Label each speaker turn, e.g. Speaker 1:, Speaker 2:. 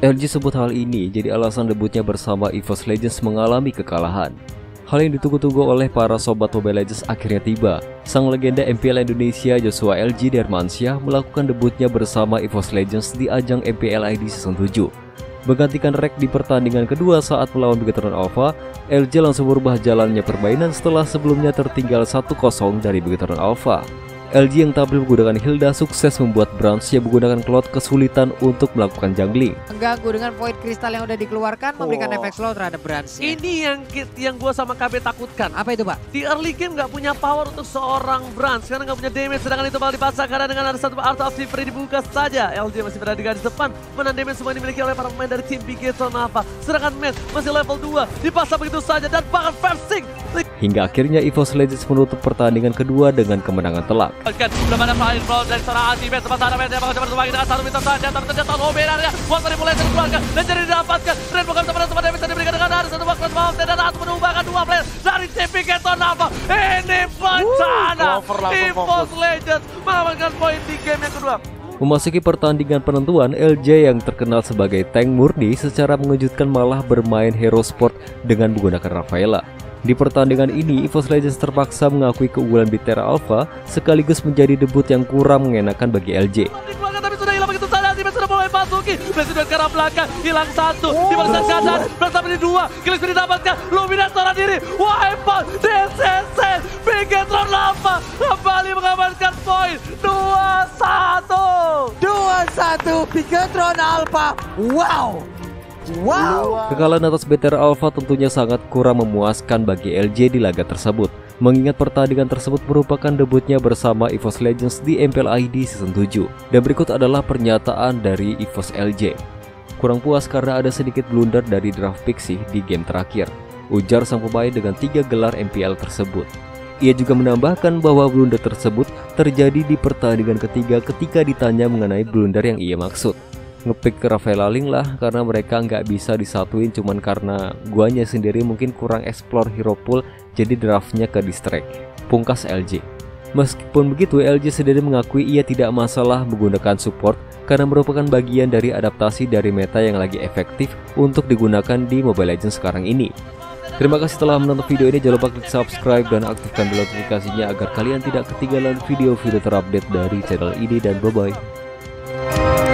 Speaker 1: LG sebut hal ini jadi alasan debutnya bersama EVOS Legends mengalami kekalahan. Hal yang ditunggu-tunggu oleh para sobat Mobile Legends akhirnya tiba. Sang legenda MPL Indonesia Joshua LG Dermansyah melakukan debutnya bersama EVOS Legends di ajang MPL ID Season 7. Menggantikan Rek di pertandingan kedua saat melawan Bigetron Alpha, LG langsung merubah jalannya permainan setelah sebelumnya tertinggal 1-0 dari Bigetron Alpha. LG yang tampil menggunakan Hilda sukses membuat Browns yang menggunakan Cloud kesulitan untuk melakukan jungling.
Speaker 2: Mengganggu dengan void kristal yang udah dikeluarkan, memberikan efek slow terhadap Browns.
Speaker 3: Ini yang gue sama KB takutkan.
Speaker 2: Apa itu, Pak?
Speaker 3: Di early game nggak punya power untuk seorang Browns karena nggak punya damage, sedangkan itu malah dipasang karena dengan ada satu Art of Free dibuka saja. LG masih berada di garis depan, menahan damage semua dimiliki oleh para pemain dari tim Bigetron Alpha. Sedangkan Matt masih level 2, dipasang begitu saja dan bahkan versing.
Speaker 1: Hingga akhirnya EVOS Legends menutup pertandingan kedua dengan kemenangan telak.
Speaker 3: Belum ada flying ball dari seorang anti-base, sementara Matt yang mencoba berbagi dengan satu meter saja, terjatuh Oberarnya, waktu dimulai dikeluarkan dan jadi didapatkan. Red bukan teman teman damage yang diberikan dengan ada satu box mouse dan ada menubahkan dua player dari tim Bigetron Alpha. Ini bencana. EVOS Legends mengamankan poin di game yang kedua.
Speaker 1: Memasuki pertandingan penentuan, LJ yang terkenal sebagai tank murni secara mengejutkan malah bermain hero sport dengan menggunakan Rafaela. Di pertandingan ini, EVOS Legends terpaksa mengakui keunggulan Bigetron Alpha sekaligus menjadi debut yang kurang mengenakan bagi LJ.
Speaker 3: Tapi sudah hilang begitu saja, Anti-Base sudah mulai masuki. Presiden ke arah belakang, hilang satu. Di barisan kanan, bersama di dua. Killing sudah didapatkan, Luminator diri. Wipeout, DCC, Bigetron Alpha kembali mengamankan poin 2-1.
Speaker 2: 2-1 Bigetron Alpha. Wow.
Speaker 1: Kekalahan atas Bigetron Alpha tentunya sangat kurang memuaskan bagi LJ di laga tersebut, mengingat pertandingan tersebut merupakan debutnya bersama EVOS Legends di MPL ID Season 7. Dan berikut adalah pernyataan dari EVOS LJ. Kurang puas karena ada sedikit blunder dari draft Pixie di game terakhir, ujar sang pemain dengan 3 gelar MPL tersebut. Ia juga menambahkan bahwa blunder tersebut terjadi di pertandingan ketiga ketika ditanya mengenai blunder yang ia maksud. Ngepick ke Rafaela Ling lah karena mereka nggak bisa disatuin, cuman karena guanya sendiri mungkin kurang explore hero pool jadi draftnya ke distract, pungkas LJ. Meskipun begitu, LJ sendiri mengakui ia tidak masalah menggunakan support karena merupakan bagian dari adaptasi dari meta yang lagi efektif untuk digunakan di Mobile Legends sekarang ini. Terima kasih telah menonton video ini, jangan lupa klik subscribe dan aktifkan bel notifikasinya agar kalian tidak ketinggalan video-video terupdate dari channel ini, dan bye-bye.